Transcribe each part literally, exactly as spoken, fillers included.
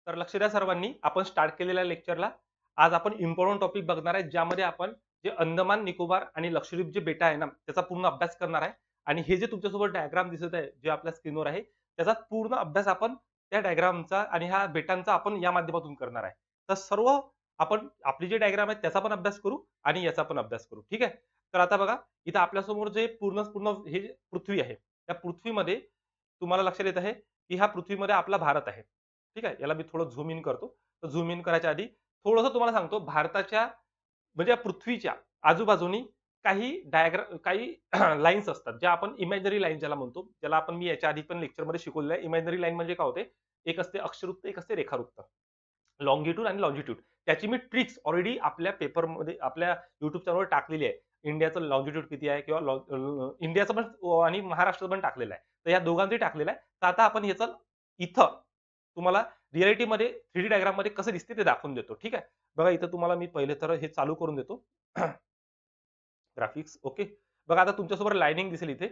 तर लक्ष द्या सर्वांनी, आपण स्टार्ट केलेल्या लेक्चरला आज आपण इम्पॉर्टंट टॉपिक बघणार आहे, ज्यामध्ये आपण जे अंदमान निकोबार आणि लक्षद्वीप जे बेटा आहे ना, त्याचा पूर्ण अभ्यास करणार आहे. आणि हे जे तुमच्यासोबत डायग्राम दिसत आहे, जे आपल्या स्क्रीनवर आहे, त्याचा पूर्ण अभ्यास आपण त्या डायग्रामचा आणि ह्या बेटांचा आपण या माध्यमातून करणार आहे. तर सर्व आपण आपली जे डायग्राम आहे त्याचा पण अभ्यास करू आणि याचा पण अभ्यास करू. ठीक आहे. तर आता बघा, इथं आपल्यासमोर जे पूर्ण पूर्ण हे जे पृथ्वी आहे, त्या पृथ्वीमध्ये तुम्हाला लक्षात येत आहे की ह्या पृथ्वीमध्ये आपला भारत आहे. ठीक आहे. याला मी थोडं झूम इन करतो. तर झूम इन करायच्या आधी थोडंसं तुम्हाला सांगतो, भारताच्या म्हणजे या पृथ्वीच्या आजूबाजूनी काही डायग्राम काही लाईन्स असतात, ज्या आपण इमॅजिनरी लाईन ज्याला म्हणतो, ज्याला आपण मी याच्या आधी पण लेक्चरमध्ये शिकवलेलं आहे. इमॅजिनरी लाईन म्हणजे काय होते, एक असते अक्षवृत्त, एक असते रेखावृत्त, लॉंगिट्यूड आणि लॉंजिट्यूड. त्याची मी ट्रिक्स ऑलरेडी आपल्या पेपरमध्ये आपल्या YouTube चॅनलवर टाकलेली आहे. इंडियाचं लॉंजिट्यूड किती आहे किंवा लॉ अ, इंडियाचं पण आणि महाराष्ट्राचं पण टाकलेलं आहे. तर या दोघांचंही टाकलेलं आहे. तर आता आपण ह्याचं इथं तुम्हाला रिअॅलिटीमध्ये थ्री डी डायग्राममध्ये कसं दिसते ते दाखवून देतो. ठीक आहे. बघा, इथं तुम्हाला मी पहिले तर हे चालू करून देतो. Graphics okay. बघा, आता तुमच्यासमोर लाईनिंग दिसेल इथे.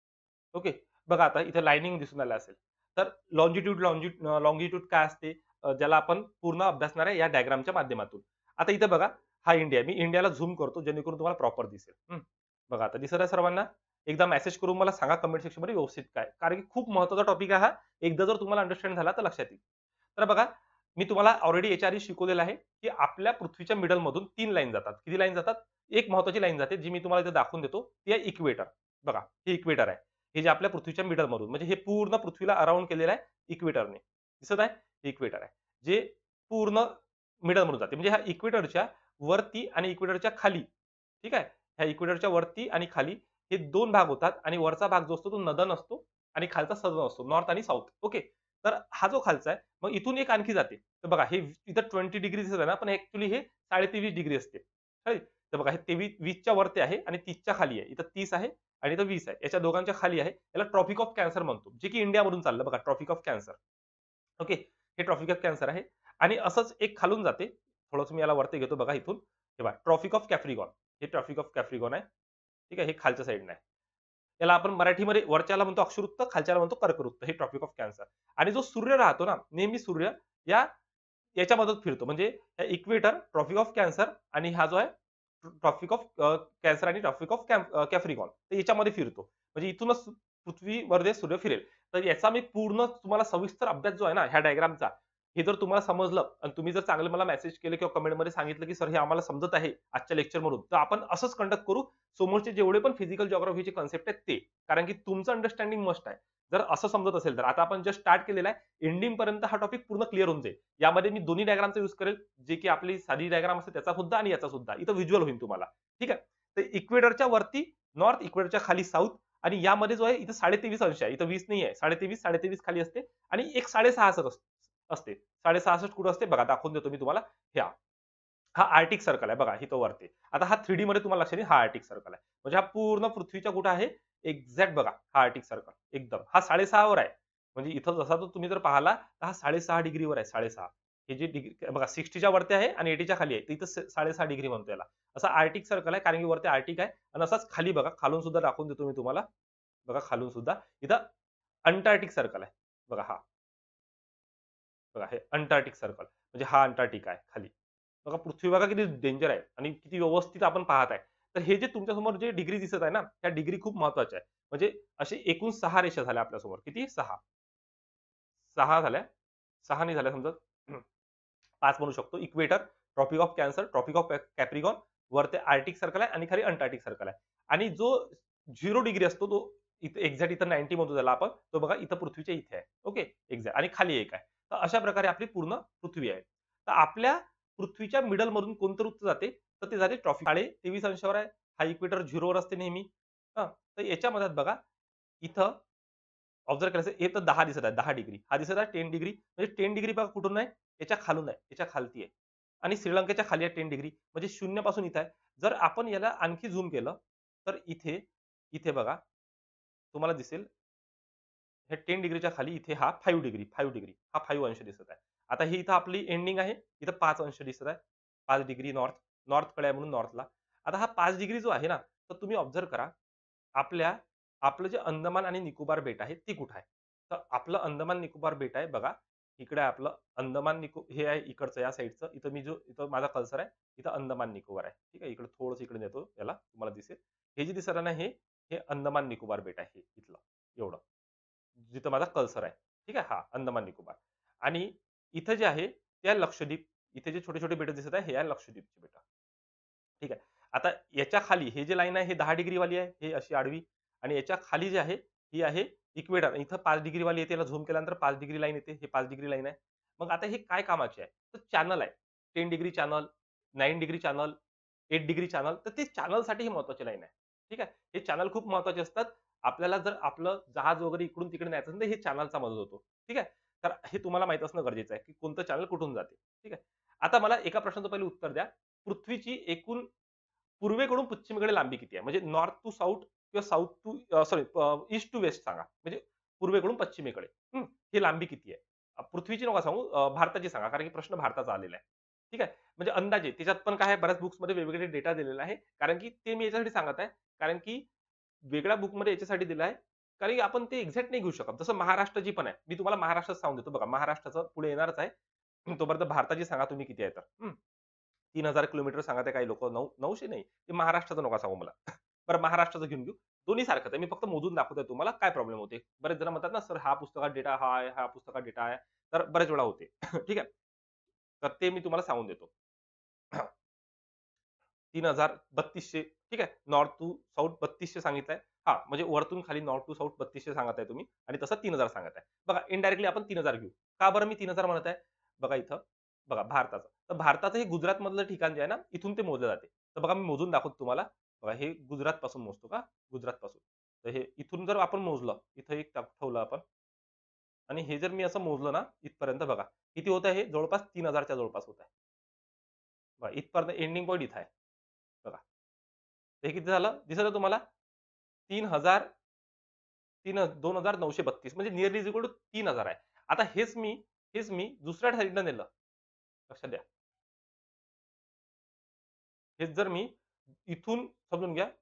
ओके. बघा, आता इथे लाईनिंग दिसून आलं असेल. तर लॉंजिट्यूड लॉंजिट लॉंगिट्यूड काय असते, अ, ज्याला आपण पूर्ण अभ्यासणार आहे या डायग्रामच्या माध्यमातून. आता इथे बघा, हा इंडिया. मी इंडियाला झूम करतो जेणेकरून तुम्हाला प्रॉपर दिसेल. हं. बघा, आता दिसत आहे सर्वांना? एकदा मेसेज करून मला सांगा कमेंट सेक्शनमध्ये व्यवस्थित काय. कारण की खूप महत्त्वाचा टॉपिक आहे हा. एकदा जर तुम्हाला अंडरस्टँड झाला तर लक्षात येईल. तर बघा, मी तुम्हाला ऑलरेडी याच्या आधी शिकवलेलं आहे, की आपल्या पृथ्वीच्या मिडलमधून तीन लाईन जातात. किती लाईन जातात? एक महत्त्वाची लाईन जाते, जी मी तुम्हाला इथे दाखवून देतो. ती आहे इक्वेटर. बघा, हे इक्वेटर आहे. हे जे आपल्या पृथ्वीच्या मिडलमधून, म्हणजे हे पूर्ण पृथ्वीला अराउंड केलेलं आहे इक्वेटरने. दिसत आहे? हे इक्वेटर आहे. जे पूर्ण मिडलमधून जाते. म्हणजे ह्या इक्वेटरच्या वरती आणि इक्वेटरच्या खाली, ठीक आहे? ह्या इक्वेटरच्या वरती आणि खाली हे दोन भाग होतात आणि वरचा भाग जो असतो तो नदन असतो आणि खालचा सदर्न असतो. नॉर्थ आणि साउथ. ओके. तर हा जो खालचा आहे, मग इथून एक आणखी जाते. तर बघा, हे इथं वीस डिग्री दिसत आहे ना, पण ॲक्चुअली हे तेवीस पॉइंट पाच डिग्री असते. राइट? तर बघा, हे तेवीस वीस च्या वरती आहे आणि तीस च्या खाली आहे. इथं तीस आहे आणि इथं वीस आहे. याच्या दोघांच्या खाली आहे. याला ट्रॉपिक ऑफ कॅन्सर म्हणतो, जे की इंडियामधून चाललं. बघा, ट्रॉपिक ऑफ कॅन्सर. ओके. हे ट्रॉपिक ऑफ कॅन्सर आहे आणि असंच एक खालून जाते. थोडंसं मी याला वरती घेतो. बघा इथून. हे पहा, ट्रॉपिक ऑफ कॅप्रिकॉन. हे ट्रॉपिक ऑफ कॅप्रिकॉन आहे. ठीक आहे. हे खालच्या साइडने आहे. याला आपण मराठीमध्ये वरच्याला म्हणतो अक्षवृत्त, खालच्याला म्हणतो कर्कवृत्त. हे ट्रॉपिक ऑफ कॅन्सर. आणि जो सूर्य राहतो ना, नेहमी सूर्य या याच्यामधून फिरतो. म्हणजे इक्वेटर, ट्रॉपिक ऑफ कॅन्सर आणि हा जो आहे ट्रॉपिक ऑफ कॅन्सर आणि ट्रॉपिक ऑफ कॅप्रिकॉन, तर याच्यामध्ये फिरतो. म्हणजे इथूनच पृथ्वीमध्ये सूर्य फिरेल. तर याचा मी पूर्ण तुम्हाला सविस्तर अभ्यास जो आहे ना ह्या डायग्रामचा, हे जर तुम्हाला समजलं आणि तुम्ही जर चांगलं मला मेसेज केले किंवा कमेंटमध्ये सांगितलं की सर हे आम्हाला समजत आहे आजच्या लेक्चरमधून, तर आपण असंच कंडक्ट करू. समोरचे जेवढे पण फिजिकल जिओग्राफीचे कन्सेप्ट आहेत ते. कारण की तुमचं अंडरस्टँडिंग मस्ट आहे. जर असं समजत असेल तर. आता आपण जस्ट स्टार्ट केलेला आहे. एंडिंग पर्यंत हा टॉपिक पूर्ण क्लिअर होऊन जाईल. यामध्ये मी दोन्ही डायग्रामचा यूज करेल, जे की आपली साधी डायग्राम असते त्याचा सुद्धा आणि याचा सुद्धा. इथं व्हिज्युअल होईल तुम्हाला. ठीक आहे. तर इक्वेटरच्या वरती नॉर्थ, इक्वेटरच्या खाली साऊथ आणि यामध्ये जो आहे इथं तेवीस पॉइंट पाच अंश आहे. इथं वीस नाही आहे. तेवीस पॉइंट पाच तेवीस खाली असते आणि एक साडे सहा असते. साडे सहासष्ट कुठं असते बघा, दाखवून देतो मी तुम्हाला. ह्या हा आर्टिक सर्कल आहे बघा, इथं वरती. आता हा थ्री डी मध्ये तुम्हाला लक्षात येईल, हा आर्टिक सर्कल आहे. म्हणजे हा पूर्ण पृथ्वीच्या कुठं आहे, एक्झॅक्ट बघा, हा आर्टिक सर्कल एकदम. हा साडे सहा वर आहे. म्हणजे इथं जसा तो तुम्ही जर पाहिला तर हा साडे सहा डिग्रीवर आहे. साडे सहा हे जे डिग्री बघा, साठच्या वरती आहे आणि ऐंशी च्या खाली आहे. तर इथं साडे सहा डिग्री म्हणतो याला. असा आर्टिक सर्कल आहे, कारण की वरती आर्टिक आहे. आणि असाच खाली बघा, खालून सुद्धा दाखवून देतो मी तुम्हाला. बघा, खालून सुद्धा इथं अंटार्क्टिक सर्कल आहे. बघा, हा बघा, हे अंटार्क्टिक सर्कल म्हणजे हा अंटार्क्टिका आहे खाली. बघा, पृथ्वी बघा किती डेंजर आहे आणि किती व्यवस्थित आपण पाहत आहे. तर हे जे तुमच्यासमोर जे डिग्री दिसत आहे ना, त्या डिग्री खूप महत्त्वाच्या आहे. म्हणजे असे एकूण सहा रेषा झाल्या आपल्यासमोर. किती? सहा. सहा झाल्या. सहा नाही झाल्या समजा. पाच म्हणू शकतो. Equator, tropic of cancer, tropic of capricorn, वर ते आर्टिक सर्कल आहे आणि खाली अंटार्क्टिक सर्कल आहे. आणि जो शून्य डिग्री असतो तो इथे एक्झॅक्ट इथं नव्वद म्हणतो त्याला आपण. तो बघा इथं पृथ्वीच्या इथे आहे. ओके. एक्झॅक्ट आणि खाली एक आहे. तर अशा प्रकारे आपली पूर्ण पृथ्वी आहे. तर आपल्या पृथ्वीच्या मिडल मधून कोणतं वृत्त जाते, तर ते जाते ट्रॉपिक. साडे तेवीस अंशावर आहे. हा इक्वेटर झिरोवर असते नेहमी. हां. तर याच्यामध्ये बघा, इथं ऑब्झर्व्ह करायचं, हे तर दहा दिसत आहे, दहा डिग्री. हा दिसत आहे दहा डिग्री. म्हणजे दहा डिग्री बघा कुठून आहे? याच्या खालून आहे, याच्या खालती आहे. आणि श्रीलंकेच्या खाली आहे दहा डिग्री. म्हणजे शून्य पासून इथं आहे. जर आपण याला आणखी झूम केलं, तर इथे, इथे बघा तुम्हाला दिसेल, हे दहा डिग्रीच्या खाली इथे हा पाच डिग्री, पाच डिग्री. हा पाच अंश दिसत आहे. आता ही इथं आपली एंडिंग आहे. इथं पाच अंश दिसत आहे. पाच डिग्री नॉर्थ, नॉर्थकडे आहे म्हणून नॉर्थला. आता हा पाच डिग्री जो आहे ना, तर तुम्ही ऑब्झर्व्ह करा, आपल्या आपलं जे अंदमान आणि निकोबार बेट आहे, ती कुठं आहे? तर आपलं अंदमान निकोबार बेट आहे बघा, इकडे आपलं अंदमान निको हे आहे इकडचं या साईडचं. इथं मी जो इथं माझा कर्सर आहे, इथं अंदमान निकोबार आहे. ठीक आहे. इकडे थोडंसं इकडे नेतो याला, तुम्हाला दिसेल. हे जे दिसत आहे ना हे, हे अंदमान निकोबार बेट आहे इथलं, एवढं. जिथं माझा कर्सर आहे. ठीक आहे. हा अंदमान निकोबार. आणि इथं जे आहे ते आहे लक्षद्वीप. इथे जे छोटे-छोटे बेटं दिसत आहे, हे आहे लक्षद्वीपची बेटं. ठीक आहे. आता याच्या खाली हे जे लाईन आहे, हे दहा डिग्री वाली आहे, हे अशी आडवी. आणि याच्या खाली जे आहे, ही आहे इक्वेटर. इथं पाच डिग्री वाली येते. याला झूम केल्यानंतर पाच डिग्री लाईन येते. हे पाच डिग्री लाईन आहे. मग आता हे काय कामाचे आहे? तर चॅनल आहे. दहा डिग्री चॅनल, नऊ डिग्री चॅनल, आठ डिग्री चॅनल. तर ते चॅनलसाठी ही महत्त्वाची लाईन आहे. ठीक आहे. हे चॅनल खूप महत्त्वाचे असतात. आपल्याला जर आपलं जहाज वगैरे इकडून-तिकडे न्यायचं असेल, तर हे चॅनलचा मदत होतो. ठीक आहे. तर हे तुम्हाला माहीत असणं गरजेचं आहे, की कोणतं चॅनल कुठून जाते. ठीक आहे. आता मला एका प्रश्नाचं पहिले उत्तर द्या. पृथ्वीची एकूण पूर्वेकडून पश्चिमेकडे लांबी किती आहे? म्हणजे नॉर्थ टू साउथ किंवा south to sorry east to west सांगा. म्हणजे पूर्वेकडून पश्चिमेकडे. हं. ही लांबी किती आहे? अ, पृथ्वीची नका सांगू, अ, भारताची सांगा. कारण की प्रश्न भारताचा आलेला आहे. ठीक आहे. म्हणजे अंदाजे त्याच्यात पण काय आहे, बऱ्याच बुक्समध्ये वेगवेगळे डेटा दिलेला आहे. कारण की ते मी याच्यासाठी सांगत आहे, कारण की वेगळ्या बुकमध्ये याच्यासाठी दिलं आहे, कारण की आपण ते एक्झॅक्ट नाही घेऊ शकत. जसं महाराष्ट्राची पण आहे. मी तुम्हाला महाराष्ट्राचं सांगून देतो बघा. महाराष्ट्राचं पुढे येणारच आहे. तोपर्यंत भारताची सांगा तुम्ही किती आहे तर. हं. तीन हजार किलोमीटर सांगत आहे काही लोकं. नऊ नऊशे नाही. ते महाराष्ट्राचं नका सांगू मला. बरं महाराष्ट्राचं घेऊन घेऊ. दोन्ही सारखंच आहे. मी फक्त मोजून दाखवतोय तुम्हाला काय प्रॉब्लेम होते. बरेच जण म्हणतात ना, "सर हा पुस्तकात डेटा हा आहे, हा पुस्तकात डेटा आहे." तर बऱ्याच वेळा होते. ठीक आहे. तर ते मी तुम्हाला सांगून देतो. तीन हजार बत्तीसशे ठीक आहे. नॉर्थ टू साउथ बत्तीसशे सांगितलंय. हां, म्हणजे वरतून खाली नॉर्थ टू साउथ बत्तीसशे सांगत आहे तुम्ही आणि तसं तीन हजार सांगत आहे. बघा इनडायरेक्टली आपण तीन हजार घेऊ. का बरं मी तीन हजार म्हणत आहे? बघा इथं, बघा भारताचं. तर भारताचं हे गुजरातमधलं ठिकाण जे आहे ना, इथून ते मोजलं जाते. तर बघा मी मोजून दाखवतो तुम्हाला. बघा हे गुजरातपासून मोजतो का? गुजरातपासून. तर हे इथून जर आपण मोजलं, इथं एक टाक ठेवलं आपण आणि हे जर मी असं मोजलं ना, इथपर्यंत बघा. किती होत आहे हे? जवळपास तीन हजार च्या जवळपास होत आहे. बघा इथपर्यंत एंडिंग पॉइंट इथं आहे. बघा. हे किती झालं? दिसलं तुम्हाला? तीन हजार तीन दोन हजार नऊशे बत्तीस म्हणजे निअरली इज इक्वल टू तीन हजार आहे. आता हेच मी हेच मी दुसऱ्या साइडनं नेलं. लक्षात द्या. हेच जर मी इथून समजून घ्या,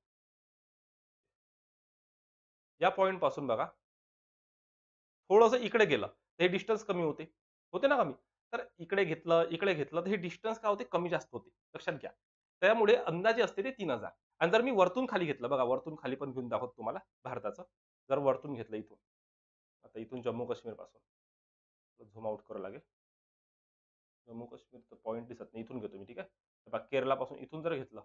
या पॉइंट पासून बघा, थोडंसं इकडे गेलं, तर हे डिस्टन्स कमी होते. होते ना कमी? तर इकडे घेतलं, इकडे घेतलं, तर हे डिस्टन्स काय होते? कमी जास्त होते. लक्षात घ्या. त्यामुळे अंदाजे असते ते तीन हजार आणि जर मी वरतून खाली घेतलं, बघा वरतून खाली पण घेऊन दाखवतो तुम्हाला भारताचं. जर वरतून घेतलं इथून, आता इथून जम्मू काश्मीर पासून झूम आउट करावं लागेल. जम्मू काश्मीरचं पॉइंट दिसत नाही. इथून घेतो मी, ठीक आहे. हे पहा केरलापासून इथून जर घेतलं,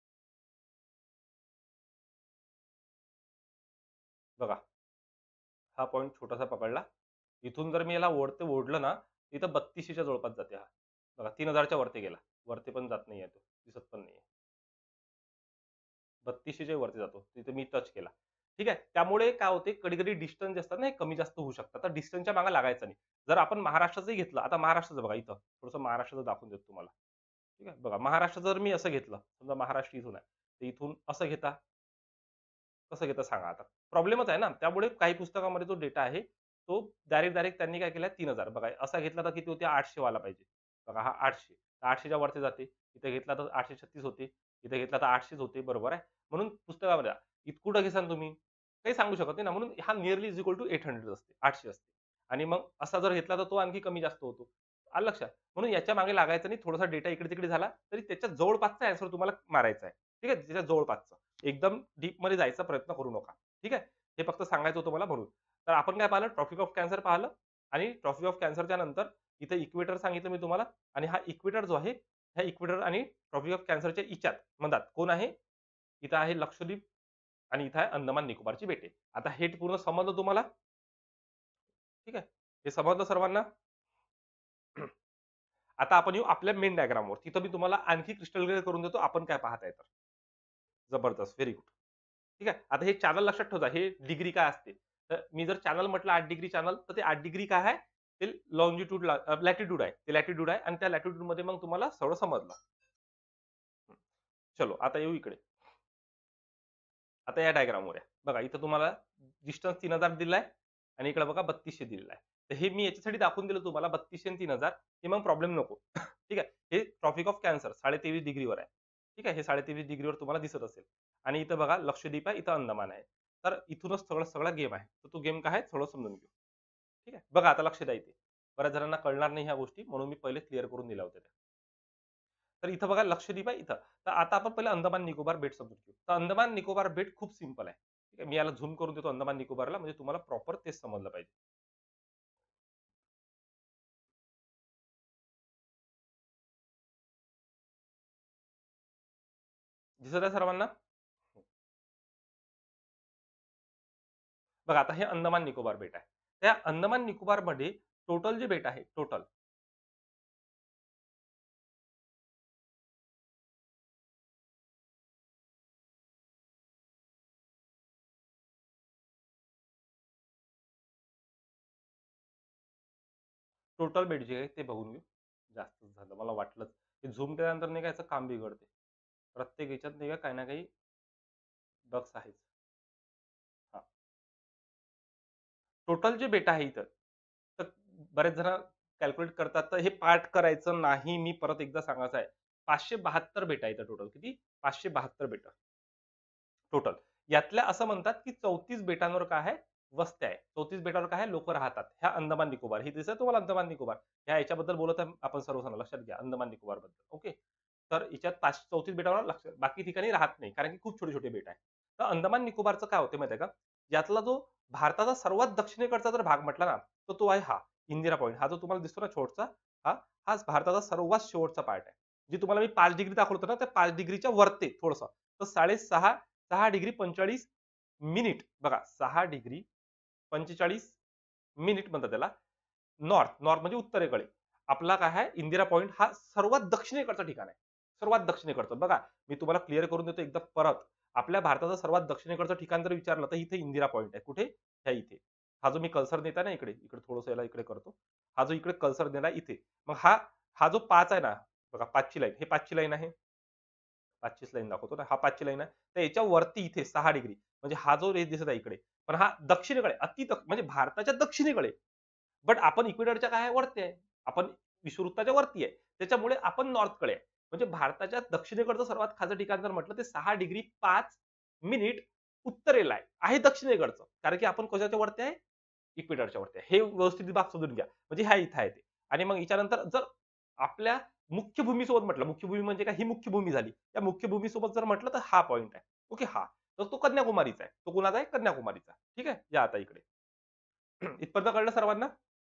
बघा हा पॉइंट छोटासा पकडला. इथून जर मी याला ओढते ओढलं ना, इथं बत्तीसशे च्या जवळपास जाते हा. बघा तीन हजार च्या वरती गेला. वरती पण जात नाहीये तो. दिसत पण नाहीये. बत्तीसशे च्या वरती जातो. तिथे मी टच केला. ठीक आहे. त्यामुळे काय होते, कधी-कधी डिस्टन्स जे असतात ना, हे कमी जास्त होऊ शकतात. तर डिस्टन्सच्या मागे लागायचं नाही. जर आपण महाराष्ट्राचंही घेतलं, आता महाराष्ट्राचं बघा इथं, थोडंसं महाराष्ट्राचं दाखवून देतो तुम्हाला. ठीक आहे. बघा महाराष्ट्र जर मी असं घेतलं, समजा महाराष्ट्र इथून आहे. तर इथून असं घेता, कसं घेता सांगा आता? प्रॉब्लेमच आहे ना. त्यामुळे काही पुस्तकामध्ये जो डेटा आहे, तो डायरेक्ट, डायरेक्ट त्यांनी काय केलाय तीन हजार बघा असा घेतला तर किती होते आठशे वाला पाहिजे. बघा हा आठशे. आठशे च्या वरती जाते. इथे घेतला तर आठशे छत्तीस होते. इथे घेतला तर आठशेच होते. बरोबर आहे. म्हणून पुस्तकामध्ये इत कुठं घेसाल तुम्ही? काही सांगू शकत नाही ना. म्हणून हा निअरली इज इक्वल टू आठशे असते. आठशे असते. आणि मग असा जर घेतला तर तो आणखी कमी जास्त होतो. आलं लक्षात? म्हणून याच्या मागे लागायचं नाही. थोडासा डेटा इकडे-तिकडे झाला, तरी त्याच्या जवळपासचा ॲन्सर तुम्हाला मारायचा आहे. ठीक आहे? त्याच्या जवळपासचा. एकदम डीपमध्ये जायचा प्रयत्न करू नका. ठीक आहे? हे फक्त सांगायचं होतं मला म्हणून. तर आपण काय पाहिलं? ट्रॉपिक ऑफ कॅन्सर पाहिलं आणि ट्रॉपिक ऑफ कॅन्सरच्या नंतर इथे इक्वेटर सांगितलं मी तुम्हाला आणि हा इक्वेटर जो आहे, ह्या इक्वेटर आणि ट्रॉपिक ऑफ कॅन्सरच्या इच्यात मधात कोण आहे? इथं आहे लक्षद्वीप आणि इथं आहे अंदमान निकोबारची बेटे. आता हे पूर्ण समजलं तुम्हाला? ठीक आहे. हे समजलं सर्वांना? आता आपण येऊ आपल्या मेन डायग्रामवर. तिथं मी तुम्हाला आणखी क्रिस्टल क्लिअर करून देतो आपण काय पाहताय तर. जबरदस्त. Very good. ठीक आहे. आता हे चॅनल लक्षात ठेवा. हे डिग्री काय असते? तर मी जर चॅनल म्हटलं आठ डिग्री चॅनल, तर ते आठ डिग्री काय आहे? ते लॉन्जिट्यूडला लॅटिट्यूड आहे. ते लॅटिट्यूड आहे आणि त्या लॅटिट्यूडमध्ये मग तुम्हाला सगळं समजलं. हं. चलो आता येऊ इकडे. आता या डायग्रामवर या. बघा इथं तुम्हाला डिस्टन्स तीन हजार दिलाय आणि इकडे बघा बत्तीसशे दिलेला आहे. तर हे मी याच्यासाठी दाखवून दिलं तुम्हाला बत्तीसशे आणि तीन हजार हे मग प्रॉब्लेम नको. ठीक आहे. हे ट्रॉपिक ऑफ कॅन्सर साडे तेवीस डिग्रीवर आहे. ठीक आहे. हे साडे तेवीस डिग्रीवर तुम्हाला दिसत असेल. आणि इथं बघा लक्षद्वीप आहे, इथं अंदमान आहे. तर इथूनच सगळं सगळा गेम आहे. तर तो गेम काय आहे थोडं समजून घेऊ. ठीक आहे. बघा आता लक्ष द्या इथे. बऱ्याच जणांना कळणार नाही ह्या गोष्टी, म्हणून मी पहिले क्लिअर करून दिल्या होत्या त्या. तर इथं बघा लक्षद्वीप आहे इथं. तर आता आपण पहिले अंदमान निकोबार बेट समजून घेऊ. तर अंदमान निकोबार बेट खूप सिंपल आहे. ठीक आहे. मी याला झूम करून देतो अंदमान निकोबारला, म्हणजे तुम्हाला प्रॉपर तेच समजलं पाहिजे. दिसत आहे सर्वांना? बघा आता हे अंदमान निकोबार बेट आहे. त्या अंदमान निकोबारमध्ये टोटल जे बेट आहे, टोटल टोटल बेट जे आहे ते बघून घेऊ. जास्तच झालं मला वाटलंच. हे झूम केल्यानंतर नाही का याचं काम बिघडते. प्रत्येक ह्याच्यात नाही का काही ना काही बग्स आहेच. हां. टोटल जे बेट आहे इथं, तर बरेच जण कॅल्क्युलेट करतात. तर हे पाठ करायचं नाही. मी परत एकदा सांगायचं आहे. पाचशे बहात्तर बेट आहे इथं टोटल. किती? पाचशे बहात्तर बेट टोटल. यातल्या असं म्हणतात, की चौतीस बेटांवर काय आहे? वस्त्या आहे. चौतीस बेटावर काय आहे? लोकं राहतात. ह्या अंदमान निकोबार. हे दिसतंय तुम्हाला अंदमान निकोबार? ह्या याच्याबद्दल बोलत आहे आपण सर्वजण लक्षात घ्या अंदमान निकोबारबद्दल. ओके. तर हिच्यात पाच चौतीस बेटावर लक्ष बाकी ठिकाणी राहत नाही. कारण की खूप छोटे-छोटे बेट आहे. तर अंदमान निकोबारचं काय होतं माहिती आहे का? यातला जो भारताचा सर्वात दक्षिणेकडचा जर भाग म्हटला ना, तर तो आहे हा इंदिरा पॉइंट. हा जो तुम्हाला दिसतो ना शेवटचा, हा हाच भारताचा सर्वात शेवटचा पार्ट आहे. जे तुम्हाला मी पाच डिग्री दाखवलं होतं ना, त्या पाच डिग्रीच्या वरती थोडंसं. तर साडे सहा सहा डिग्री पंचेचाळीस मिनिट बघा सहा डिग्री पंचेचाळीस मिनिट म्हणतात त्याला. नॉर्थ नॉर्थ म्हणजे उत्तरेकडे. आपला काय आहे इंदिरा पॉइंट हा सर्वात दक्षिणेकडचं ठिकाण आहे. सर्वात दक्षिणेकडचं. बघा मी तुम्हाला क्लिअर करून देतो एकदा परत. आपल्या भारताचं सर्वात दक्षिणेकडचं ठिकाण जर विचारलं तर इथे इंदिरा पॉइंट आहे. कुठे? ह्या इथे. हा जो मी कर्सर नेताय ना इकडे, इकडे थोडंसं याला इकडे करतो. हा जो इकडे कर्सर नेलाय इथे. मग हा हा जो पाच आहे ना, बघा पाच ची लाईन. हे पाच ची लाईन आहे. पाच चीच लाईन दाखवतो ना, हा पाच ची लाईन आहे. तर याच्या वरती इथे सहा डिग्री म्हणजे हा जो रेष दिसत आहे इकडे. पण हा दक्षिणेकडे अति दक म्हणजे भारताच्या दक्षिणेकडे. बट आपण इक्वेटरच्या काय आहे? वरती आहे. आपण विषुववृत्ताच्या वरती आहे. त्याच्यामुळे आपण नॉर्थकडे आहे. म्हणजे भारताच्या दक्षिणेकडचं सर्वात खालचं ठिकाण जर म्हटलं ते सहा डिग्री पाच मिनिट उत्तरेला आहे. आहे दक्षिणेकडचं. कारण की आपण कशाच्या वरती आहे? इक्वेटरच्या वरती आहे. हे व्यवस्थित बाब समजून घ्या. म्हणजे ह्या इथं आहे ते. आणि मग याच्यानंतर जर आपल्या मुख्य भूमीसोबत म्हटलं, मुख्य भूमी म्हणजे काय? ही मुख्य भूमी झाली. त्या मुख्य भूमीसोबत जर म्हटलं तर हा पॉइंट आहे. ओके हा. तर तो कन्याकुमारीचा आहे. तो कुणाचा आहे? कन्याकुमारीचा. ठीक आहे? या आता इकडे. इथपर्यंत कळलं सर्वांना?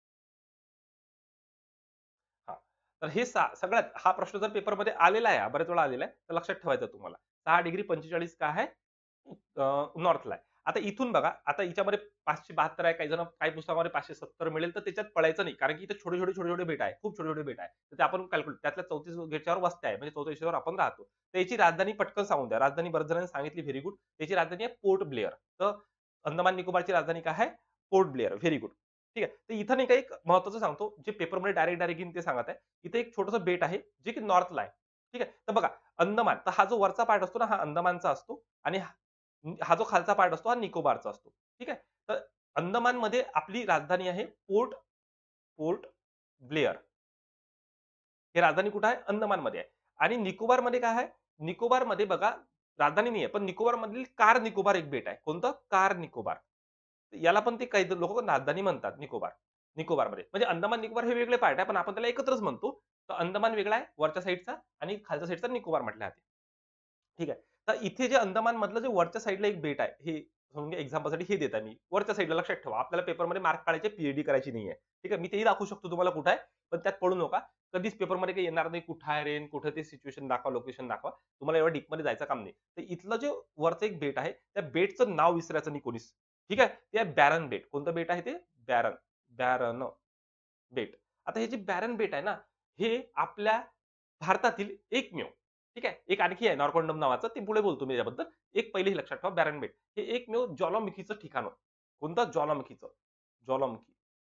हां. तर हे सा सगळ्यात हा प्रश्न जर पेपरमध्ये आलेला आहे, हा बऱ्याच वेळा आलेला आहे, तर लक्षात ठेवायचं तुम्हाला. सहा डिग्री पंचेचाळीस काय आहे? अ, नॉर्थला आहे. आता इथून बघा, आता हिच्यामध्ये पाचशे बहात्तर आहे, काही जण काही पुस्तकामध्ये पाचशे सत्तर मिळेल, तर त्याच्यात पळायचं नाही. कारण की इथे छोटे-छोटे, छोटे-छोटे बेट आहे. खूप छोटे-छोटे बेट आहे. तर ते आपण कॅल्क्युलेट त्यातल्या चौतीस बेटावर वस्त्या आहे. म्हणजे चौतीस वर आपण राहतो. तर याची राजधानी पटकन सांगून द्या. राजधानी बऱ्याच जणांनी सांगितली व्हेरी गुड. त्याची राजधानी आहे पोर्ट ब्लेअर. तर अंदमान निकोबारची राजधानी काय आहे? पोर्ट ब्लेअर. Very good. ठीक आहे. तर इथं नाही का एक महत्त्वाचं सांगतो, जे पेपरमध्ये डायरेक्ट डायरेक्ट येईन ते सांगत आहे. इथे एक छोटंसं बेट आहे, जे की नॉर्थला आहे. ठीक आहे. तर बघा अंदमान, तर हा जो वरचा पार्ट असतो ना, हा अंदमानचा असतो आणि हा हा जो खालचा पार्ट असतो, हा निकोबारचा असतो. ठीक आहे. तर अंदमानमध्ये आपली राजधानी आहे पोर्ट पोर्ट ब्लेअर. ही राजधानी कुठे आहे? अंदमानमध्ये आहे. आणि निकोबारमध्ये काय आहे? निकोबारमध्ये बघा राजधानी नाहीये, पण निकोबारमधील कार निकोबार एक बेट आहे. कोणतं? कार निकोबार. याला पण ते काही लोकं राजधानी म्हणतात निकोबार. निकोबारमध्ये. म्हणजे अंदमान निकोबार हे वेगळे पार्ट आहे, पण आपण त्याला एकत्रच म्हणतो. तर अंदमान वेगळा आहे वरच्या साइडचा आणि खालच्या साइडचा निकोबार म्हटल्या जाते. ठीक आहे. तर इथे जे अंदमानमधलं जे वरच्या साइडला एक बेट आहे, हे म्हणजे एक्झाम्पलसाठी हे देत आहे मी. वरच्या साइडला लक्षात ठेवा. आपल्याला पेपरमध्ये मार्क काढायचे, पी करायची नाहीये. ठीक आहे. मी तेही दाखवू शकतो तुम्हाला कुठे आहे, पण त्यात पडू नका. कधीच पेपरमध्ये काही येणार नाही, कुठं आहे रेन, कुठे ते सिच्युएशन दाखवा, लोकेशन दाखवा. तुम्हाला एवढं डीपमध्ये जायचं काम नाही. तर इथलं जे वरचं एक बेट आहे, त्या बेटचं नाव विसरायचं नाही कोणीच. ठीक आहे. ते आहे बॅरन बेट. कोणतं बेट आहे ते? बॅरन. बॅरन बेट. आता हे जे बॅरन बेट आहे ना, हे आपल्या भारतातील एकमेव ठीक आहे. एक आणखी आहे नॉर्कोंडम नावाचं, ते पुढे बोलतो मी याबद्दल. एक पहिले हे लक्षात ठेवा बॅरन बेट. हे एकमेव ज्वालामुखीचं ठिकाण होतं. कोणतं? ज्वालामुखीचं. ज्वालामुखी.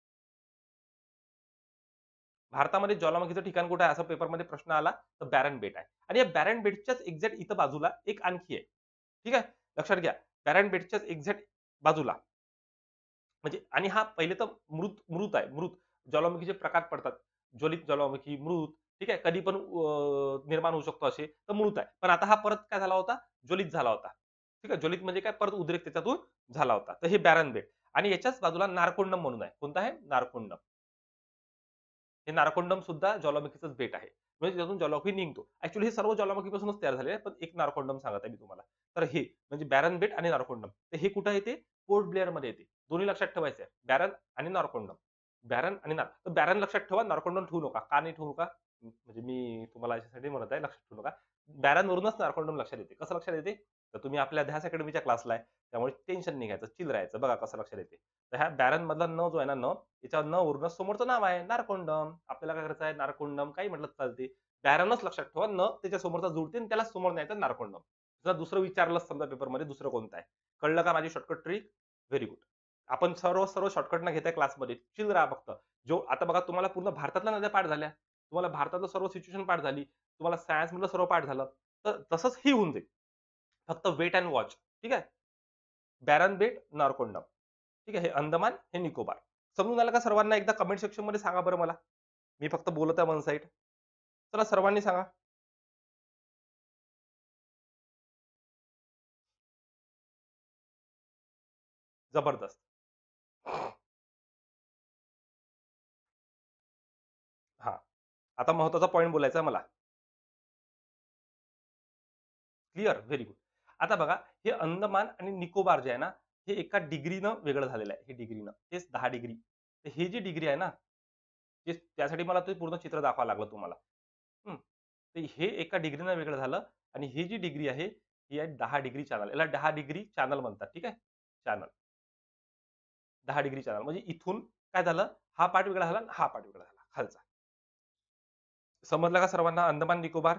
भारतामध्ये ज्वालामुखीचं ठिकाण कुठे आहे? असा पेपरमध्ये प्रश्न आला, तर बॅरन बेट आहे. आणि या बॅरन बेटच्याच एक्झॅक्ट इथं बाजूला एक आणखी आहे. ठीक आहे. लक्षात घ्या. बॅरन बेटच्याच एक्झॅक्ट बाजूला म्हणजे आणि हा पहिले तर मृत मृत आहे. मृत ज्वालामुखीचे प्रकार पडतात. ज्वलित ज्वालामुखी, मृत ठीक आहे. कधी पण अ, निर्माण होऊ शकतो असे, तर मृत आहे. पण आता हा परत काय झाला होता? ज्वलित झाला होता. ठीक आहे. ज्वलित म्हणजे काय? परत उद्रेक त्याच्यातून झाला होता. तर हे बॅरन बेट आणि याच्याच बाजूला नारकोंडम म्हणून आहे. कोणतं आहे? नारकोंडम. हे नारकोंडम सुद्धा ज्वालामुखीचंच बेट आहे. म्हणजे त्यातून ज्वालामुखी निघतो. ऍक्च्युअली हे सर्व ज्वालामुखीपासूनच तयार झाले आहे, पण एक नारकोंडम सांगत आहे मी तुम्हाला. तर हे म्हणजे बॅरन बेट आणि नारकोंडम. तर हे कुठं येते? पोर्ट ब्लेअरमध्ये येते. दोन्ही लक्षात ठेवायचं आहे. बॅरन आणि नारकोंडम. बॅरन आणि नार तर बॅरन लक्षात ठेवा, नारकोंडम ठेवू नका. का नाही ठेवू नका? म्हणजे मी तुम्हाला याच्यासाठी म्हणत आहे, लक्षात ठेवू नका. बॅरनवरूनच नारकोंडम लक्षात येते. कसं लक्षात येते? तर तुम्ही आपल्या ध्यास अकॅडमीच्या क्लासला आहे. त्यामुळे टेन्शन नाही घ्यायचं, चिल राहायचं. बघा कसं लक्षात येते. तर ह्या बॅरन मधला न जो आहे ना, न याच्यावर न वरून समोरचं नाव आहे नारकोंडम. आपल्याला काय करायचं आहे? नारकोंडम काही म्हटलं चालते. बॅरनच लक्षात ठेवा, न त्याच्या समोरचा जुळते आणि त्याला समोर न्यायचं नारकोंडम. जर दुसरं विचारलं समजा पेपरमध्ये दुसरं कोणतं आहे? कळलं का माझी शॉर्टकट ट्रिक? Very good. आपण सर्व सर्व शॉर्टकट न घेताय क्लासमध्ये. चिल राहा फक्त. जो आता बघा तुम्हाला पूर्ण भारतातल्या नद्या पाठ झाल्या. तुम्हाला भारतातलं सर्व सिच्युएशन पाठ झाली. तुम्हाला सायन्स मधलं सर्व पाठ झालं. तर तसंच ही होऊन जाईल. फक्त वेट अँड वॉच. ठीक आहे? बॅरन बेट, नारकोंडम. ठीक आहे? हे अंदमान, हे निकोबार. समजून आलं का सर्वांना? एकदा कमेंट सेक्शनमध्ये सांगा बरं मला. मी फक्त बोलत आहे वन साइड. चला सर्वांनी सांगा. जबरदस्त. हां. आता महत्त्वाचा पॉइंट बोलायचा आहे मला. क्लिअर? Very good. आता बघा, हे अंदमान आणि निकोबार जे आहे ना, हे एका डिग्रीनं वेगळं झालेलं आहे. हे डिग्रीनं. तेच दहा डिग्री. तर ही जी डिग्री आहे ना, ते त्यासाठी मला ते पूर्ण चित्र दाखवावं लागलं तुम्हाला. हं. तर हे एका डिग्रीनं वेगळं झालं आणि ही जी डिग्री आहे, ही आहे दहा डिग्री चॅनल. याला दहा डिग्री चॅनल म्हणतात. ठीक आहे? चॅनल. दहा डिग्री चॅनल. म्हणजे इथून काय झालं, हा पार्ट वेगळा झाला आणि हा पार्ट वेगळा झाला खालचा. समजलं का सर्वांना? अंदमान निकोबार.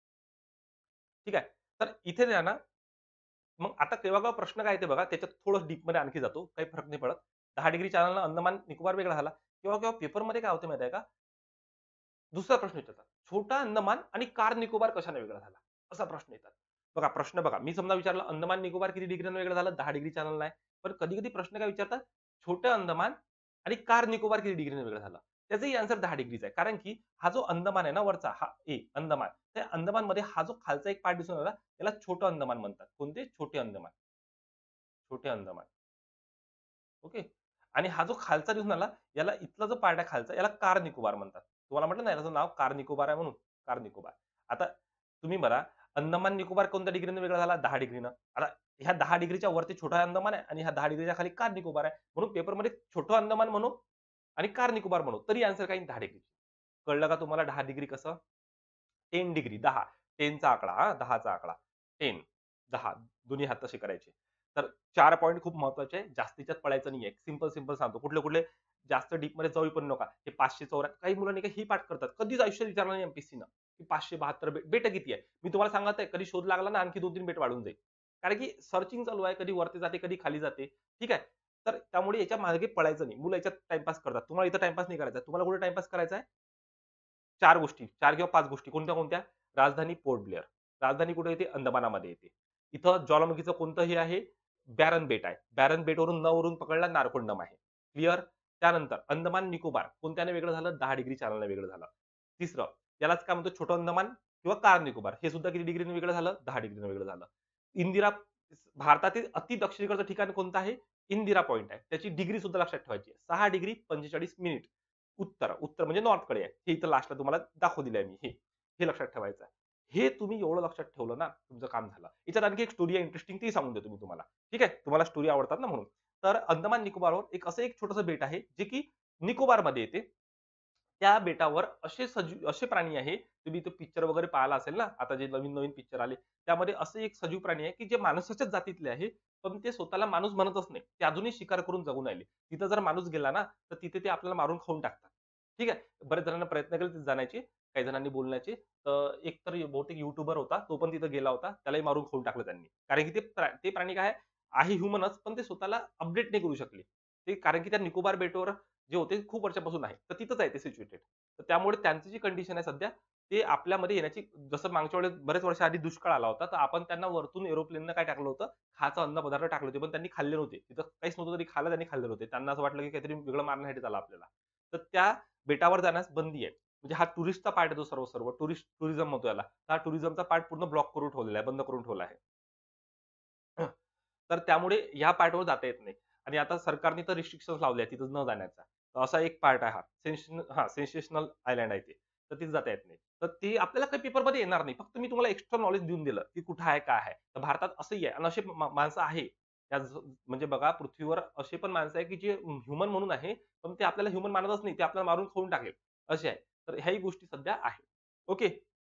ठीक आहे. तर इथे जे आहे ना, मग आता तेव्हा केव्हा प्रश्न काय येते बघा, त्याच्यात थोडं डीपमध्ये आणखी जातो. काही फरक नाही पडत. दहा डिग्री चॅनलनं अंदमान निकोबार वेगळा झाला. केव्हा केव्हा पेपरमध्ये काय होतं माहिती आहे का? दुसरा प्रश्न विचारतात. छोटा अंदमान आणि कार निकोबार कशाने वेगळा झाला? असा प्रश्न येतात. बघा प्रश्न बघा, मी समजा विचारलं अंदमान निकोबार किती डिग्रीनं वेगळं झालं? दहा डिग्री चॅनलला आहे. पण कधी-कधी प्रश्न काय विचारतात? छोटं अंदमान आणि कार निकोबार किती डिग्रीनं वेगळं झालं? त्याचंही आन्सर दहा डिग्रीचा आहे. कारण की हा जो अंदमान आहे ना वरचा, हा ए अंदमान. त्या अंदमानमध्ये हा जो खालचा एक पार्ट दिसून आला, त्याला छोटं अंदमान म्हणतात. कोणते? छोटे अंदमान. छोटे अंदमान. ओके. आणि हा जो खालचा दिसून आला, याला इथला जो पार्ट आहे खालचा, याला कार निकोबार म्हणतात. तुम्हाला म्हटलं ना, याचं नाव कार निकोबार आहे म्हणून. कार निकोबार. आता तुम्ही बघा, अंदमान निकोबार कोणत्या डिग्रीने वेगळा झाला? दहा डिग्रीनं. आता ह्या दहा डिग्रीच्या वरती छोटा अंदमान आहे आणि ह्या दहा डिग्रीच्या खाली कार निकोबार आहे. म्हणून पेपरमध्ये छोटं अंदमान म्हणू आणि कार निकोबार म्हणू, तरी आन्सर काही दहा डिग्री. कळलं का तुम्हाला दहा डिग्री कसं? दहा डिग्री दहा. दहाचा आकडा हां, दहाचा आकडा. दहा, दहा दोन्ही हात तसे करायचे. तर चार पॉइंट खूप महत्त्वाचे आहे. जास्तीच्यात पळायचं नाहीये. सिंपल, सिंपल सांगतो. कुठले-कुठले जास्त डीपमध्ये जाऊ पण नका. हे पाचशे चौऱ्या काही मुलं नाही का ही पाठ करतात. कधीच आयुष्यात विचारलं नाही एमपीएससीनं, की पाचशे बहात्तर बेट बेटं किती आहे? मी तुम्हाला सांगत आहे, कधी शोध लागला ना आणखी दोन तीन बेट वाढून जाईल. कारण की सर्चिंग चालू आहे. कधी वरती जाते, कधी खाली जाते. ठीक आहे? तर त्यामुळे याच्या मागे पळायचं नाही. मुलं याच्यात टाईमपास करतात. तुम्हाला इथं टाईमपास नाही करायचा. तुम्हाला कुठे टाईमपास करायचा आहे? चार गोष्टी, चार किंवा पाच गोष्टी. कोणत्या-कोणत्या? राजधानी पोर्ट ब्लेअर. राजधानी कुठे येते? अंदमानामध्ये येते. इथं ज्वालामुखीचं कोणतं हे आहे? बॅरन बेट आहे. बॅरन बेटवरून न वरून पकडला नारकोंडम आहे. क्लिअर? त्यानंतर अंदमान निकोबार कोणत्याने वेगळं झालं? दहा डिग्री चॅनलने वेगळं झालं. तिसरं, यालाच काय म्हणतो? छोटं अंदमान किंवा कार निकोबार. हे सुद्धा किती डिग्रीने वेगळं झालं? दहा डिग्रीने वेगळं झालं. इंदिरा भारतातील अति दक्षिणेकडचं ठिकाण कोणतं आहे? इंदिरा पॉइंट आहे. त्याची डिग्री सुद्धा लक्षात ठेवायची आहे. सहा डिग्री पंचेचाळीस मिनिट. उत्तर, उत्तर म्हणजे नॉर्थकडे आहे. हे इथं लास्टला तुम्हाला दाखवून दिलंय मी हे. हे लक्षात ठेवायचं आहे. हे तुम्ही एवढं लक्षात ठेवलं ना, तुमचं काम झालं. याच्यात आणखी एक स्टोरी आहे इंटरेस्टिंग ती सांगून देतो मी तुम्हाला. ठीक आहे? तुम्हाला स्टोरी आवडतात ना म्हणून. तर अंदमान निकोबारवर एक असं एक छोटंसं बेट आहे, जे की निकोबारमध्ये येते. त्या बेटावर असे सजीव असे प्राणी आहे, तुम्ही तो पिक्चर वगैरे पाहिला असेल ना, आता जे नवीन-नवीन पिक्चर आले, त्यामध्ये असं एक सजीव प्राणी आहे, की जे माणसाच्याच जातीतले आहे, पण ते स्वतःला माणूस म्हणतच नाही. ते अजूनही शिकार करून जगून राहिले. तिथं जर माणूस गेला ना, तर तिथे ते आपल्याला मारून खाऊन टाकतात. ठीक आहे. बऱ्याच जणांना प्रयत्न केले तिथे जाण्याचे, काही जणांनी बोलण्याचे. तर एक तर बहुतेक यूट्यूबर होता, तो पण तिथे गेला होता. त्यालाही मारून खाऊन टाकलं त्यांनी. कारण की ते प्रा ते प्राणी काय आहे, आहे ह्युमनच, पण ते स्वतःला अपडेट नाही करू शकले. ते कारण की त्या निकोबार बेटावर जे होते खूप वर्षापासून आहे. तर तिथंच आहे ते सिच्युएटेड. तर त्यामुळे त्यांची जी कंडिशन आहे सध्या, ते आपल्यामध्ये येण्याची जसं मागच्या वेळेस बरेच वर्षाआधी दुष्काळ आला होता, तर आपण त्यांना वरतून एरोप्लेननं काय टाकलं होतं, खायचं अन्न पदार्थ टाकले होते, पण त्यांनी खाल्ले नव्हते. तिथं काहीच नव्हतं तरी खायला त्यांनी खाल्लेले होते. त्यांना असं वाटलं की काहीतरी वेगळं मारण्यासाठी झालं आपल्याला. तर त्या बेटावर जाण्यास बंदी आहे. म्हणजे हा टुरिस्टचा पार्ट आहे तो सर्व सर्व. टुरिस्ट टुरिझम म्हणतो याला. हा टुरिझमचा पार्ट पूर्ण ब्लॉक करून ठेवलेला आहे, बंद करून ठेवला आहे. तर त्यामुळे ह्या पार्टवर जाता येत नाही. आणि आता सरकारने तर रिस्ट्रिक्शन्स लावले आहेत तिथं न जाण्याचा. असा एक पार्ट आहे हा. सेन्सेशनल हां, सेन्सेशनल आयलँड आहे ते. तर तिथे जाता येत नाही. तर ते आपल्याला काही पेपरमध्ये येणार नाही. फक्त मी तुम्हाला एक्स्ट्रा नॉलेज देऊन दिलं, की कुठं आहे, काय आहे. तर भारतात असंही आहे आणि अशी मा माणसं आहे. त्या ज म्हणजे बघा पृथ्वीवर असे पण माणसं आहेत, की जे ह्युमन म्हणून आहे, पण ते आपल्याला ह्युमन मानतच नाही. ते आपल्याला मारून खाऊन टाकेल, असे आहे. तर ह्याही गोष्टी सध्या आहेत. ओके.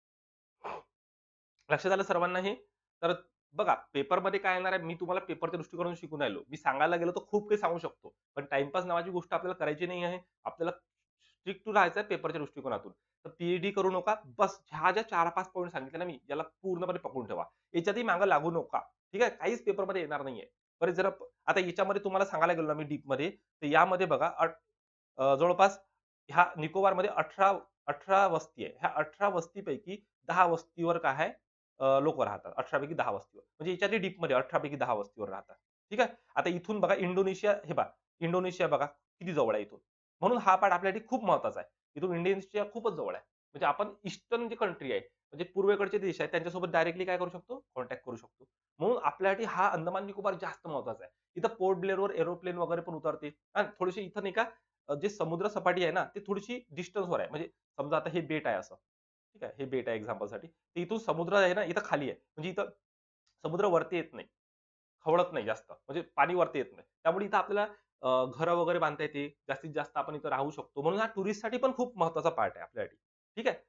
लक्षात आलं सर्वांना हे? तर बघा पेपरमध्ये काय येणार आहे, मी तुम्हाला पेपरच्या दृष्टिकोनातून शिकून राहिलो. मी सांगायला गेलो तर खूप काही सांगू शकतो. पण टाईमपास नावाची गोष्ट आपल्याला करायची नाही आहे. आपल्याला स्ट्रिक्ट टू राहायचं आहे पेपरच्या दृष्टिकोनातून. तर पी करू नका. बस ह्या ज्या चार पाच पॉइंट सांगितले ना मी, याला पूर्णपणे पकडून ठेवा. याच्यातही मागे लागू नका. ठीक आहे? काहीच पेपरमध्ये येणार नाहीये. बरं जरा आता याच्यामध्ये तुम्हाला सांगायला गेलो ना मी डीपमध्ये, तर यामध्ये बघा अ, जवळपास ह्या निकोबारमध्ये अठरा अठरा वस्ती आहे. ह्या अठरा वस्तीपैकी दहा वस्तीवर काय आहे लोकं राहतात. अठरा पैकी दहा वस्तीवर. म्हणजे याच्यातही डीपमध्ये अठरा पैकी दहा वस्तीवर राहतात. ठीक आहे. आता इथून बघा इंडोनेशिया हे पहा, इंडोनेशिया बघा किती जवळ आहे इथून. म्हणून हा पार्ट आपल्यासाठी खूप महत्त्वाचा आहे. इथून इंडोनेशिया खूपच जवळ आहे. म्हणजे आपण ईस्टर्न जी कंट्री आहे, म्हणजे पूर्वेकडचे देश आहेत त्यांच्यासोबत डायरेक्टली काय करू शकतो? कॉन्टॅक्ट करू शकतो. म्हणून आपल्यासाठी हा अंदमान निकोबार जास्त महत्त्वाचा आहे. इथं पोर्ट ब्लेअरवर एरोप्लेन वगैरे पण उतरते. हां, थोडीशी इथं नाही का अ, जे समुद्र सपाटी आहे ना, ती थोडीशी डिस्टन्सवर आहे. म्हणजे समजा आता हे बेट आहे असं. ठीक आहे. हे बेट आहे एक्झाम्पलसाठी. तर इथून समुद्र आहे ना, इथं खाली आहे. म्हणजे इथं समुद्र वरती येत नाही. खवळत नाही जास्त. म्हणजे पाणी वरती येत नाही. त्यामुळे इथं आपल्याला अ, घरं वगैरे बांधता येते. जास्तीत जास्त आपण इथं राहू शकतो. म्हणून हा टुरिस्टसाठी पण खूप महत्त्वाचा पार्ट आहे आपल्यासाठी. ठीक आहे.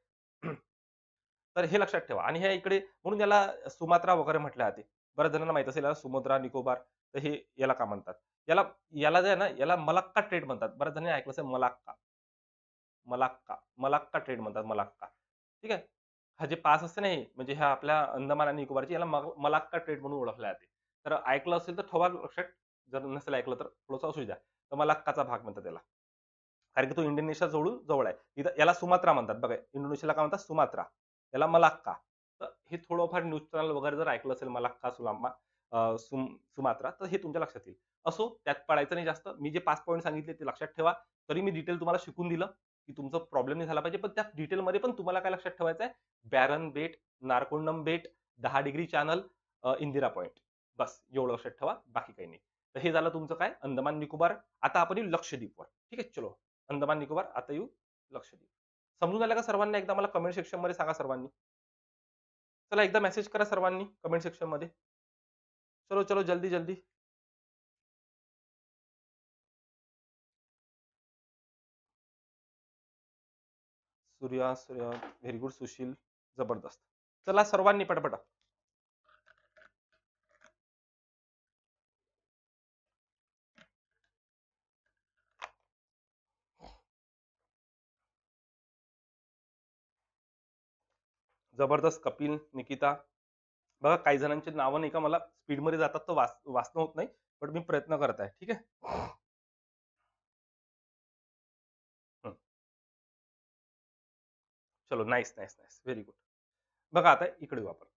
तर हे लक्षात ठेवा आणि ह्या इकडे म्हणून याला सुमात्रा वगैरे म्हटलं जाते. बऱ्याच जणांना माहीत असेल याला सुमात्रा, निकोबार तर हे याला का म्हणतात? याला याला जे आहे ना, याला मलाक्का ट्रेड म्हणतात. बऱ्याच जणांनी ऐकलं असेल मलाक्का. मलाक्का, मलाक्का ट्रेड म्हणतात मलाक्का. ठीक आहे. हा जे पास असते ना हे, म्हणजे ह्या आपल्या अंदमान आणि निकोबारची याला म मलाक्का ट्रेड म्हणून ओळखले जाते. तर ऐकलं असेल तर ठेवा लक्षात. जर नसेल ऐकलं तर थोडंसं असू द्या. तर मलाक्काचा भाग म्हणतात त्याला. कारण की तो इंडोनेशिया जवळून जवळ आहे. इथं याला सुमात्रा म्हणतात बघा. इंडोनेशियाला काय म्हणतात? सुमात्रा. याला मलाक्का. तर हे थोडंफार न्यूज चॅनल वगैरे जर ऐकलं असेल मलाक्का, सुलामा अ, सुम सुमात्रा तर हे तुमच्या लक्षात येईल. असो त्यात पडायचं नाही जास्त. मी जे पाच पॉइंट सांगितले ते लक्षात ठेवा. तरी मी डिटेल तुम्हाला शिकवून दिलं, की तुमचा प्रॉब्लेम नाही झाला पाहिजे. पण त्या डिटेलमध्ये पण तुम्हाला काय लक्षात ठेवायचं आहे? बॅरन बेट, नारकोंडम बेट, दहा डिग्री चॅनल, अ, इंदिरा पॉइंट. बस एवढं लक्षात ठेवा. बाकी काही नाही. तर हे झालं तुमचं काय अंदमान निकोबार. आता आपण येऊ लक्षद्वीपवर. ठीक आहे. चलो. अंदमान निकोबार आता येऊ लक्षद्वीप. समजून आलं का सर्वांना? एकदा मला कमेंट सेक्शनमध्ये सांगा सर्वांनी. चला एकदा मेसेज करा सर्वांनी कमेंट सेक्शनमध्ये. चलो, चलो जल्दी, जल्दी. Surya, Surya very good Sushil. जबरदस्त. चला सर्वांनी पटापटा. जबरदस्त कपिल, निकिता. बघा काही जणांची नावं नाही का मला स्पीडमध्ये जातात तर वाच वाचणं होत नाही. पण मी प्रयत्न करत आहे. ठीक आहे. हं. चलो nice, nice, nice. Very good. बघा आता इकडे येऊ आपण.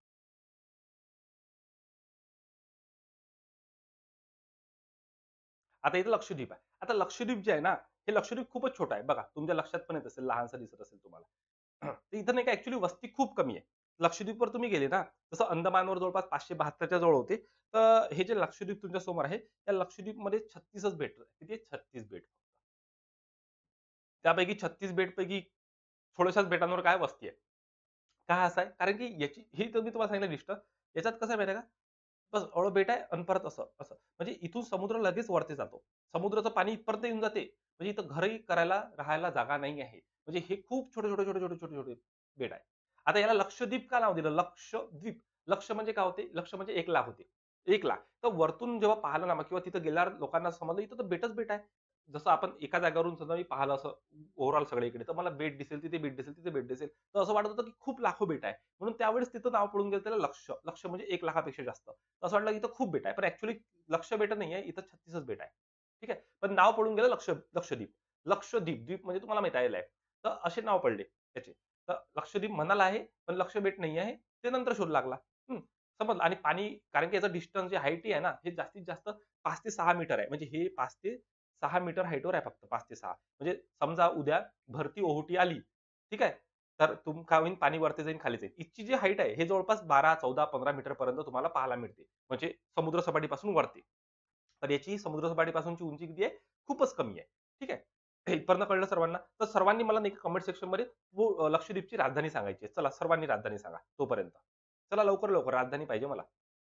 आता इथे लक्षद्वीप आहे. आता लक्षद्वीप जे आहे ना, हे लक्षद्वीप खूपच छोटं आहे. बघा तुमच्या लक्षात पण येत असेल, लहानसं दिसत असेल तुम्हाला. तर इथं नाही का ॲक्चुअली वस्ती खूप कमी आहे. लक्षद्वीपवर तुम्ही गेले ना, जसं अंदमानवर जवळपास पाचशे बहात्तर जवळ होते. तर हे जे लक्षद्वीप तुमच्या समोर आहे, त्या लक्षद्वीपमध्ये छत्तीसच बेट किती आहेत? छत्तीस बेट. त्यापैकी छत्तीस बेटपैकी थोड्याशाच बेटांवर काय वस्ती आहे. का असं आहे? कारण की याची ही तर मी तुम्हाला सांगितलं लिस्ट. याच्यात कसं आहे माहिती आहे का? बस एवढं बेट आहे आणि परत असं, असं. म्हणजे इथून समुद्र लगेच वरती जातो. समुद्राचं पाणी इथपर्यंत येऊन जाते. म्हणजे इथं घरही करायला, राहायला जागा नाही आहे. म्हणजे हे खूप छोटे, छोटे, छोटे, छोटे, छोटे, छोटे बेट आहे. आता याला लक्षद्वीप का नाव दिलं? लक्षद्वीप. लक्ष म्हणजे काय होते? लक्ष म्हणजे एक लाख होते. एक लाख. तर वरतून जेव्हा पाहिलं ना किंवा तिथं गेल्यावर लोकांना समजलं इथं तर बेटच बेट आहे. जसं आपण एका जागेवरून समजा मी पाहिलं असं ओव्हरऑल सगळीकडे, तर मला बेट दिसेल, तिथे बेट दिसेल, तिथे बेट दिसेल. तर असं वाटत होतं की खूप लाखो बेट आहे. म्हणून त्यावेळेस तिथं नाव पडून गेलं त्याला लक्ष. लक्ष म्हणजे एक लाखापेक्षा जास्त. असं वाटलं की इथं खूप बेट आहे. पण ॲक्चुअली लक्ष बेट नाहीये, इथं छत्तीसच बेट आहे. ठीक आहे. पण नाव पडून गेलं लक्ष लक्षद्वीप. लक्षद्वीप, द्वीप म्हणजे तुम्हाला माहीत आहे. तर असे नाव पडले त्याचे. तर लक्षद्वीप म्हणाला आहे, पण लक्ष बेट नाही आहे. ते नंतर शोध लागला. हं. समजलं आणि पाणी कारण की याचं डिस्टन्स जे हाईट आहे ना, हे जास्तीत जास्त पाच ते सहा मीटर आहे. म्हणजे हे पाच ते सहा मीटर हाईटवर आहे फक्त पाच ते सहा. म्हणजे समजा उद्या भरती ओहोटी आली, ठीक आहे? तर तुम काय होईल पाणी वरती जाईल, खाली जाईल. इथची जी हाईट आहे, हे जवळपास बारा, चौदा, पंधरा मीटरपर्यंत तुम्हाला पाहायला मिळते. म्हणजे समुद्र सपाटीपासून वरती. तर याची समुद्र सपाटीपासूनची उंची किती आहे? खूपच कमी आहे. ठीक आहे? इथपर्यंत कळलं सर्वांना? तर सर्वांनी मला नाही कमेंट सेक्शन मध्ये पो- लक्षद्वीपची राजधानी सांगायची आहे. चला सर्वांनी राजधानी सांगा तोपर्यंत. चला लवकर लवकर राजधानी पाहिजे मला.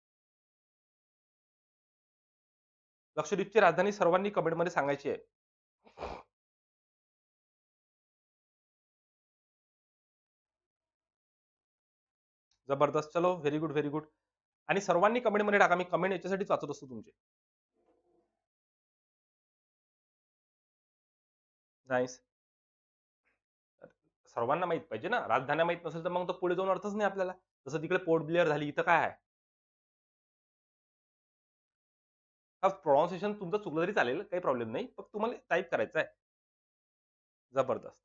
लक्षद्वीपची राजधानी सर्वांनी कमेंट मध्ये सांगायची आहे. जबरदस्त. चलो व्हेरी गुड व्हेरी गुड. आणि सर्वांनी कमेंट मध्ये टाका. मी कमेंट याच्यासाठीच वाचत असतो तुमचे. नाईस. सर्वांना माहित पाहिजे ना. राजधान्या माहित नसेल तर मग तर पुढे जाऊन अर्थच नाही आपल्याला. जसं तिकडे पोर्ट ब्लेअर झाली, इथं काय आहे? हा प्रोनाउन्सिएशन तुमचं चुकलं तरी चालेल, काही प्रॉब्लेम नाही. फक्त तुम्हाला टाइप करायचं आहे. जबरदस्त.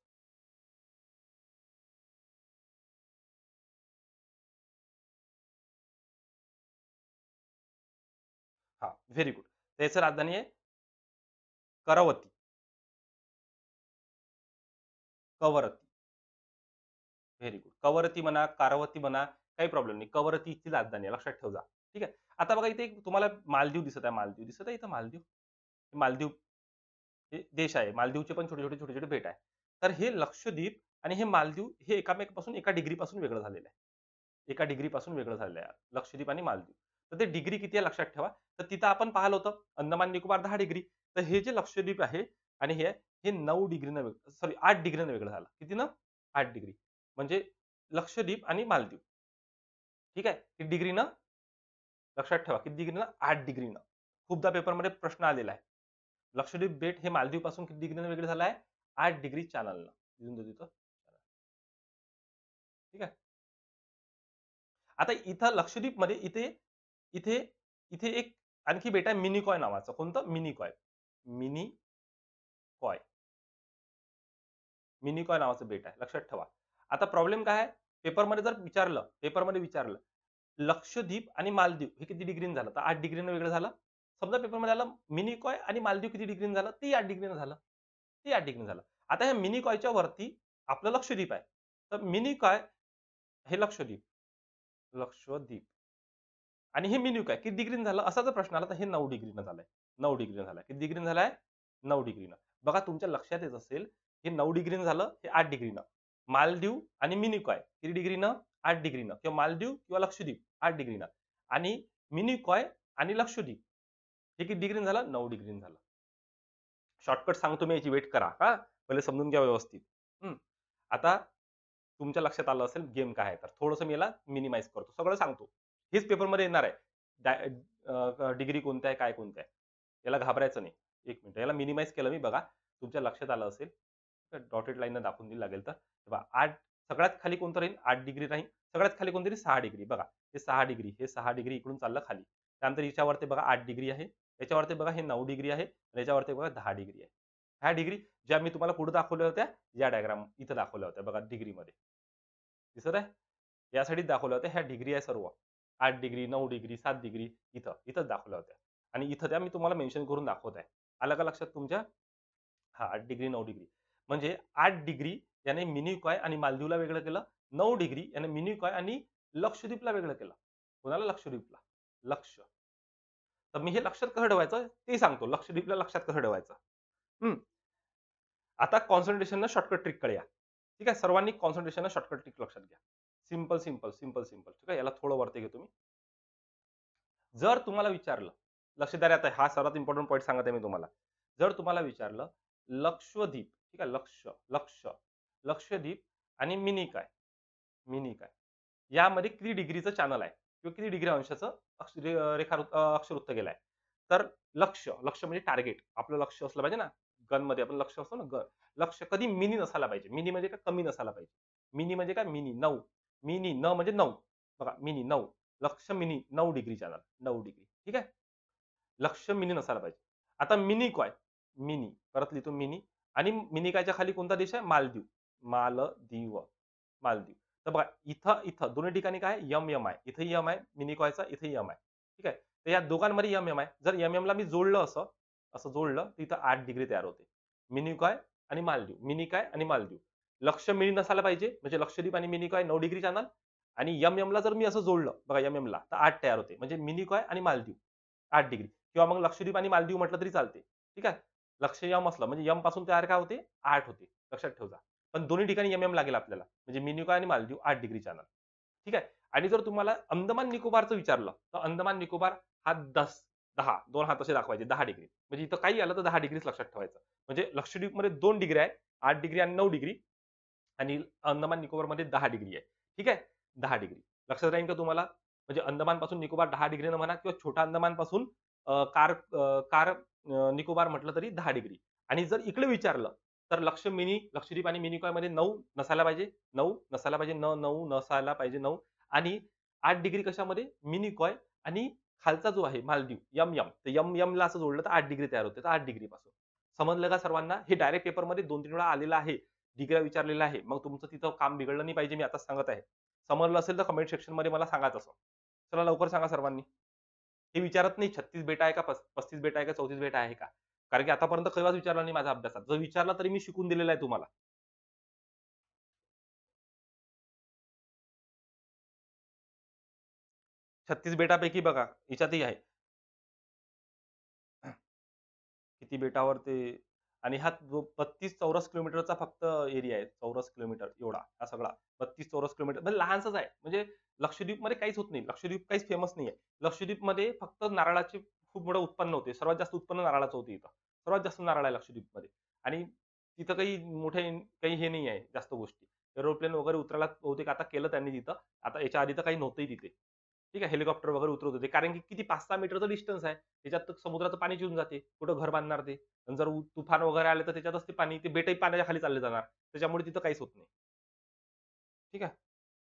हा व्हेरी गुड. त्याचं राजधानी आहे करावती. कवरती. Very good. कवरती म्हणा, कारावती म्हणा, काही प्रॉब्लेम नाही. कवरती इथली राजधानी आहे, लक्षात ठेव जा. ठीक आहे. आता बघा इथे एक तुम्हाला मालदीव दिसत आहे. मालदीव दिसत आहे इथं मालदीव. मालदीव हे देश आहे. मालदीवचे पण छोटे छोटे छोटे छोटे बेट आहे. तर हे लक्षद्वीप आणि हे मालदीव हे एकामेकापासून एका डिग्री पासून वेगळं झालेलं आहे. एका डिग्री पासून वेगळं झालेलं आहे लक्षद्वीप आणि मालदीव. तर ते डिग्री किती आहे लक्षात ठेवा. तर तिथं आपण पाहिलं होतं अंदमान निकोबार दहा डिग्री. तर हे जे लक्षद्वीप आहे आणि हे हे नऊ डिग्रीनं वेगळं, सॉरी आठ डिग्रीनं वेगळं झालं. किती ना? आठ डिग्री. म्हणजे लक्षद्वीप आणि मालदीव. ठीक आहे. किती डिग्रीनं? लक्षात ठेवा किती डिग्रीनं? आठ डिग्रीनं. खूपदा पेपरमध्ये प्रश्न आलेला आहे. लक्षद्वीप बेट हे मालदीव पासून किती डिग्रीनं वेगळं झालं आहे? आठ डिग्री चॅनलनं. लिहून देतो तिथं. ठीक आहे. आता इथं लक्षद्वीपमध्ये इथे इथे इथे एक आणखी बेट आहे मिनिकॉय नावाचं. कोणतं? मिनिकॉय. मिनिकॉय. मिनिकॉय नावाचं बेट आहे. लक्षात ठेवा. आता प्रॉब्लेम काय आहे? पेपरमध्ये जर विचारलं पेपरमध्ये विचारलं लक्षद्वीप आणि मालदीव हे किती डिग्रीनं झालं? तर आठ डिग्रीनं वेगळं झालं. समजा पेपरमध्ये आलं मिनिकॉय आणि मालदीव किती डिग्रीनं झालं? तेही आठ डिग्रीनं झालं. ते आठ डिग्रीनं झालं. आता ह्या मिनिकॉयच्या वरती आपलं लक्षद्वीप आहे. तर मिनिकॉय हे लक्षद्वीप. लक्षद्वीप. आणि हे मिनिकॉय किती डिग्रीनं झालं? असा जर प्रश्न आला तर हे नऊ डिग्रीनं झालंय. नऊ डिग्रीनं झालंय. किती डिग्रीनं झालंय? नऊ डिग्रीनं. बघा तुमच्या लक्षात येत असेल, हे नऊ डिग्रीनं झालं, हे आठ डिग्रीनं. मालदीव आणि मिनिकॉय किती डिग्रीनं? आठ डिग्रीनं किंवा मालदीव किंवा लक्षद्वीप आठ डिग्रीनं आणि मिनिकॉय आणि लक्षद्वीप हे किती डिग्रीनं झालं? नऊ डिग्रीनं झालं. शॉर्टकट सांगतो मी, याची वेट करा हां. पहिले समजून घ्या व्यवस्थित. हं. आता तुमच्या लक्षात आलं असेल गेम काय आहे तर. थोडंसं मी याला मिनिमाइज करतो. सगळं सांगतो. हेच पेपरमध्ये येणार आहे. डाय अ, डिग्री कोणत्या आहे, काय कोणत्या आहे. याला घाबरायचं नाही. एक मिनिट याला मिनिमाइज केलं मी बघा. तुमच्या लक्षात आलं असेल. डॉटेड लाईननं दाखवून दिली लागेल तर. हे पहा आठ सगळ्यात खाली कोणतं राहील? आठ डिग्री राहील. सगळ्यात खाली कोणतं राहील? सहा डिग्री. बघा हे सहा डिग्री, हे सहा डिग्री इकडून चाललं खाली. त्यानंतर याच्यावरती बघा आठ डिग्री आहे. याच्यावरती बघा हे नऊ डिग्री आहे. आणि याच्यावरती बघा दहा डिग्री आहे. ह्या डिग्री ज्या मी तुम्हाला पुढे दाखवल्या होत्या, या डायग्राम इथं दाखवल्या होत्या बघा डिग्रीमध्ये. दिसत आहे? यासाठीच दाखवल्या होत्या. ह्या डिग्री आहे सर्व. आठ डिग्री, नऊ डिग्री, सात डिग्री इथं, इथंच दाखवल्या होत्या. आणि इथं त्या मी तुम्हाला मेन्शन करून दाखवत आहे. आलं का लक्षात तुमच्या? हां, आठ डिग्री, नऊ डिग्री. म्हणजे आठ डिग्री याने मिनिकॉय आणि मालदीवला वेगळं केलं. नऊ डिग्री याने मिनिकॉय आणि लक्षद्वीपला वेगळं केलं. कोणाला? लक्षद्वीपला. लक्ष. तर मी हे लक्षात कसं ठेवायचं ते सांगतो. लक्षद्वीपला लक्षात कसं ठेवायचं. हं. आता कॉन्सन्ट्रेशननं शॉर्टकट ट्रिककडे या. ठीक आहे. सर्वांनी कॉन्सन्ट्रेशननं शॉर्टकट ट्रिक लक्षात घ्या. Simple, simple, simple, simple. ठीक आहे. याला थोडं वरती घेतो मी. जर तुम्हाला विचारलं, लक्ष द्या रे आता हा सर्वात इम्पोर्टंट पॉइंट सांगत आहे मी तुम्हाला. जर तुम्हाला विचारलं लक्षद्वीप, ठीक आहे, लक्ष, लक्ष, लक्षद्वीप आणि मिनिकॉय, मिनिकॉय यामध्ये किती डिग्रीचं चॅनल आहे किंवा किती डिग्री अंशाचं अक्ष रे रेखावृत्त अ, अक्षवृत्त गेलाय. तर लक्ष, लक्ष म्हणजे टार्गेट. आपलं लक्ष असलं पाहिजे ना, गनमध्ये आपण लक्ष असतो ना गन. लक्ष कधी मिनी नसायला पाहिजे. मिनी म्हणजे काय? कमी नसायला पाहिजे. मिनी म्हणजे काय? मिनी नऊ. मिनी न म्हणजे नऊ. बघा मिनी नऊ. लक्ष मिनी नऊ डिग्री चॅनल. नऊ डिग्री. ठीक आहे? लक्ष मिनी नसायला पाहिजे. आता मिनिकॉय, मिनी परत लिहितो मिनी आणि मिनिकॉयच्या खाली कोणता देश आहे? मालदीव. मालदीव, मालदीव. तर बघा इथं, इथं दोन्ही ठिकाणी काय आहे? एम, एम आहे. इथंही एम आहे मिनिकॉयचा, इथेही एम आहे. ठीक आहे? तर या दोघांमध्ये एम, एम आहे. जर एम, एमला मी जोडलं असं, असं जोडलं तर इथं आठ डिग्री तयार होते. मिनिकॉय आणि मालदीव, मिनिकॉय आणि मालदीव. लक्ष मिनी नसायला पाहिजे म्हणजे लक्षद्वीप आणि मिनिकॉय नऊ डिग्री चॅनल आणि एम, एमला जर मी असं जोडलं बघा एम, एमला तर आठ तयार होते. म्हणजे मिनिकॉय आणि मालदीव आठ डिग्री किंवा मग लक्षद्वीप आणि मालदीव म्हटलं तरी चालते. ठीक आहे? लक्ष यम असलं म्हणजे यम पासून तयार काय होते? आठ होते. लक्षात ठेवजा. पण दोन्ही ठिकाणी एम-एम लागेल आपल्याला. म्हणजे मिनिकॉय आणि मालदीव आठ डिग्री चॅनल. ठीक आहे. आणि जर तुम्हाला अंदमान निकोबारचं विचारलं, तर अंदमान निकोबार हा दस, दहा दोन हात असे दाखवायचे दहा डिग्री. म्हणजे इथं काही आलं तर दहा डिग्रीच लक्षात ठेवायचं. म्हणजे लक्षद्वीपमध्ये दोन डिग्री आहे. आठ डिग्री आणि नऊ डिग्री आणि अंदमान निकोबारमध्ये दहा डिग्री आहे. ठीक आहे. दहा डिग्री. लक्षात राहील का तुम्हाला? म्हणजे अंदमानपासून निकोबार दहा डिग्रीनं म्हणा किंवा छोटा अंदमानपासून अ, कार अ, कार अ, निकोबार म्हटलं तरी दहा डिग्री. आणि जर इकडे विचारलं, तर लक्ष मिनी लक्षद्वीप आणि मिनिकॉयमध्ये नऊ नसायला पाहिजे. नऊ नसायला पाहिजे. न नऊ नसायला पाहिजे नऊ आणि आठ डिग्री कशामध्ये? मिनिकॉय आणि खालचा जो आहे मालदीव, यम-यम. तर यम-यमला असं जोडलं तर आठ डिग्री तयार होते. तर आठ डिग्रीपासून. समजलं का सर्वांना? हे डायरेक्ट पेपरमध्ये दोन तीन वेळा आलेलं आहे. डिग्र्या विचारलेल्या आहे. मग तुमचं तिथं काम बिघडलं नाही पाहिजे मी आताच सांगत आहे. समजलं असेल तर कमेंट सेक्शनमध्ये मला सांगा तसं. चला लवकर सांगा सर्वांनी. हे विचारत नाही छत्तीस बेटा आहे का पस पस्तीस बेटा आहे का चौतीस बेटा आहे का? कारण की आतापर्यंत केव्हाच विचारला नाही माझ्या अभ्यासात. जर विचारला तरी मी शिकून दिलेलं आहे तुम्हाला. छत्तीस बेटापैकी बघा हिच्यातही आहे. किती बेटावर ते आणि हा जो बत्तीस चौरस किलोमीटरचा फक्त एरिया आहे. चौरस किलोमीटर एवढा हा सगळा. बत्तीस चौरस किलोमीटर म्हणजे लहानसाच आहे. म्हणजे लक्षद्वीपमध्ये काहीच होत नाही. लक्षद्वीप काहीच फेमस नाहीये. लक्षद्वीपमध्ये फक्त नारळाचे खूप मोठं उत्पन्न होते. सर्वात जास्त उत्पन्न नारळाचं होते इथं. सर्वात जास्त नारळ आहे लक्षद्वीपमध्ये आणि तिथं काही मोठे काही हे नाही आहे जास्त गोष्टी. एरोप्लेन वगैरे उतरायला बहुतेक आता केलं त्यांनी तिथं. आता याच्या आधी तर काही नव्हतंही तिथे. ठीक आहे. हेलिकॉप्टर वगैरे उतरत होते. कारण की किती पाच सहा मीटरचं डिस्टन्स आहे. त्याच्यात तर समुद्राचं पाणी येऊन जाते. कुठं घर बांधणार ते? आणि जर उ तुफान वगैरे आले तर त्याच्यातच ते पाणी ते बेटही पाण्याच्या खाली चालले जाणार. त्याच्यामुळे तिथं काहीच होत नाही. ठीक आहे.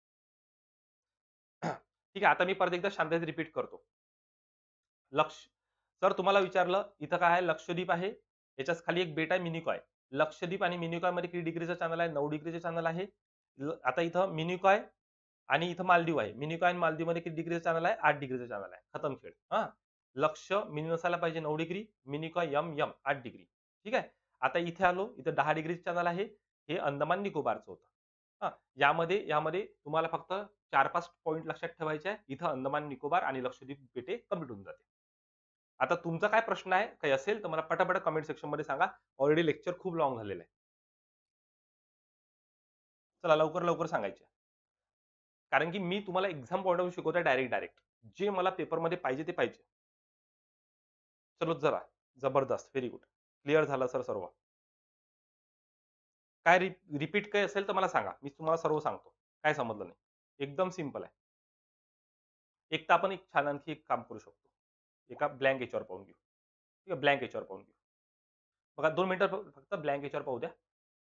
ठीक आहे. आता मी परत एकदा शांततेत रिपीट करतो. लक्ष सर तुम्हाला विचारलं, इथं काय आहे? लक्षद्वीप आहे. याच्याच खाली एक बेट आहे मिनिकॉय. लक्षद्वीप आणि मिनिकॉयमध्ये किती डिग्रीचं चॅनल आहे? नऊ डिग्रीचं चॅनल आहे. ल आता इथं मिनिकॉय आणि इथं मालदीव आहे. मिनिकॉय आणि मालदीवमध्ये किती डिग्रीचं चॅनल आहे? आठ डिग्रीचं चॅनल आहे. खतम खेळ. हां. लक्ष मिनी नसायला पाहिजे नऊ डिग्री. मिनिकॉय यम, यम आठ डिग्री. ठीक आहे. आता इथे आलो. इथं दहा डिग्रीचं चॅनल आहे. हे अंदमान निकोबारचं होतं. हां. यामध्ये यामध्ये तुम्हाला फक्त चार पाच पॉइंट लक्षात ठेवायचे आहे. इथं अंदमान निकोबार आणि लक्षद्वीप बेटे कंप्लीट होऊन जाते. आता तुमचा काय प्रश्न आहे? काही असेल तर मला पटापट कमेंट सेक्शनमध्ये सांगा. ऑलरेडी लेक्चर खूप लाँग झालेलं आहे. चला लवकर, लवकर सांगायचे. कारण की मी तुम्हाला एक्झाम पॉइंट ऑफ व्ह्यू शिकवतोय डायरेक्ट, डायरेक्ट. जे मला पेपरमध्ये पाहिजे ते पाहिजे. चलो जरा. जबरदस्त. Very good. क्लिअर झालं सर सर्व. काय रि रिपीट काही असेल तर मला सांगा. मी तुम्हाला सर्व सांगतो. काय समजलं नाही. एकदम सिंपल आहे. एक तर आपण एक छान आणखी एक काम करू शकतो. एका ब्लँक याच्यावर पाहून घेऊ. ठीक आहे. ब्लँक याच्यावर पाहून घेऊ. बघा दोन मिनिटं फक्त ब्लँक याच्यावर पाहू द्या.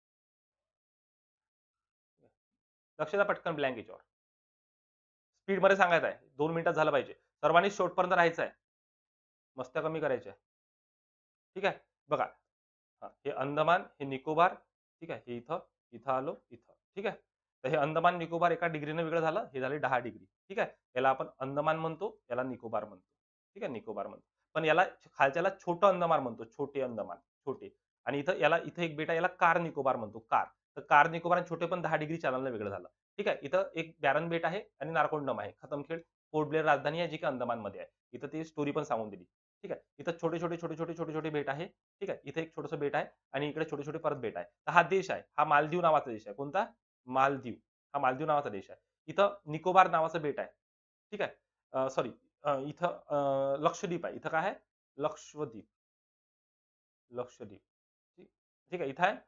लक्ष द्या पटकन ब्लँक याच्यावर. स्पीडमध्ये सांगायचं आहे. दोन मिनिटात झालं पाहिजे. सर्वांनी शेवटपर्यंत राहायचं आहे. मस्त्या कमी करायच्या. ठीक आहे. बघा हां, हे अंदमान, हे निकोबार, ठीक आहे. हे इथं, इथं आलो, इथं. ठीक आहे. तर हे अंदमान निकोबार एका डिग्रीनं वेगळं झालं. हे झाले दहा डिग्री. ठीक आहे. याला आपण अंदमान म्हणतो, याला निकोबार म्हणतो. ठीक आहे, निकोबार म्हणतो. पण याला खालच्याला छोटं अंदमान म्हणतो, छोटे अंदमान, छोटे. आणि इथं याला इथं एक बेट आहे, याला कार निकोबार म्हणतो, कार. तर कार निकोबार आणि छोटे पण दहा डिग्री चॅनलनं वेगळं झालं. ठीक आहे. इथं एक बॅरन बेट आहे आणि नारकोंडम आहे. खतम खेळ. पोर्ट ब्लेअर राजधानी आहे, जी की अंदमानमध्ये आहे. इथं ती स्टोरी पण सांगून दिली. ठीक आहे. इथं छोटे-छोटे, छोटे-छोटे, छोटे-छोटे बेट आहे. ठीक आहे. इथे एक छोटंसं बेट आहे आणि इकडे छोटे-छोटे परत बेट आहे. तर हा देश आहे. हा मालदीव नावाचा देश आहे. कोणता? मालदीव. हा मालदीव नावाचा देश आहे. इथं निकोबार नावाचं बेट आहे. ठीक आहे. सॉरी इथं अ, लक्षद्वीप आहे. इथं काय आहे? लक्षद्वीप. लक्षद्वीप. ठीक ठीक आहे. इथं आहे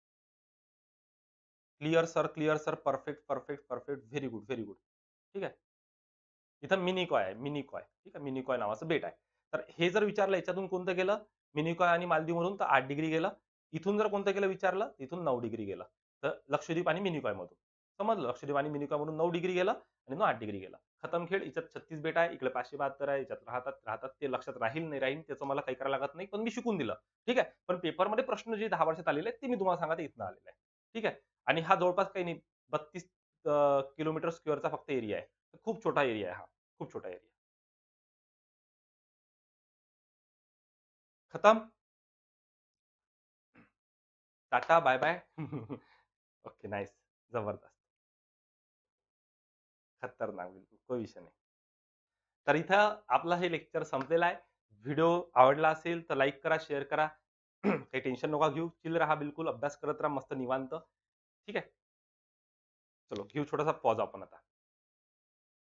clear sir, clear sir. Perfect, perfect, perfect. Very good, very good. ठीक आहे. इथं मिनिकॉय आहे, मिनिकॉय. ठीक आहे. मिनिकॉय नावाचं बेट आहे. तर हे जर विचारलं याच्यातून कोणतं गेलं? मिनिकॉय आणि मालदीवमधून तर आठ डिग्री गेलं. इथून जर कोणतं गेलं विचारलं, इथून नऊ डिग्री गेलं. तर लक्षद्वीप आणि मिनिकॉयमधून. समजलं? लक्षद्वीप आणि मिनिकॉयमधून नऊ डिग्री गेलं आणि मग आठ डिग्री गेलं. खतम खेळ. याच्यात छत्तीस बेट आहे, इकडे पाचशे बहात्तर आहे, याच्यात राहतात, राहतात. ते लक्षात राहील, नाही राहील त्याचं मला काही करायला लागत नाही. पण मी शिकून दिलं. ठीक आहे. पण पेपरमध्ये प्रश्न जे दहा वर्षात आलेले आहेत, ते मी तुम्हाला सांगत इथनं आलेलं आहे. ठीक आहे. आणि हा जवळपास काही नाही बत्तीस अ, किलोमीटर स्क्वेअरचा फक्त एरिया आहे. खूप छोटा एरिया आहे हा. खूप छोटा एरिया. खतम. Tata, bye bye. Okay, nice. जबरदस्त. खतरनाक बिलकुल. कोई विषय नाही. तर इथं आपलं हे लेक्चर संपलेलं आहे. व्हिडिओ आवडला असेल तर लाईक करा, शेअर करा. काही टेन्शन नका घेऊ, चिल राहा, बिलकुल अभ्यास करत राहा मस्त निवांत. ठीक आहे. चलो घेऊ छोटासा पॉज आपण आता.